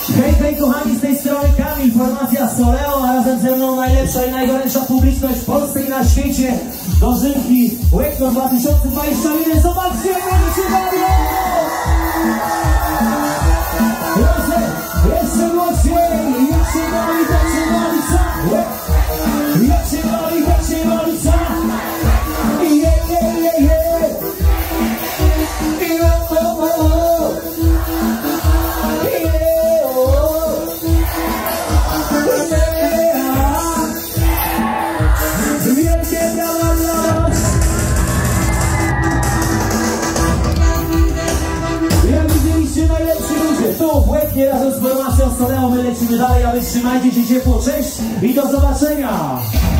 Hej, hej kochani, z tej strony Kamil, formacja Soleo, a razem ze mną najlepsza i najgorętsza publiczność w Polsce i na świecie. Dożynki Łekno 2021, zobaczcie, jak oni się bawią! Jeszcze głośniej, jak się bawi, tak się bawi sam. Jak się bawi, tak się bawi sam. Tu w Łeknie razem z formacją Soleo my lecimy dalej, a wy trzymajcie się ciepło, cześć i do zobaczenia!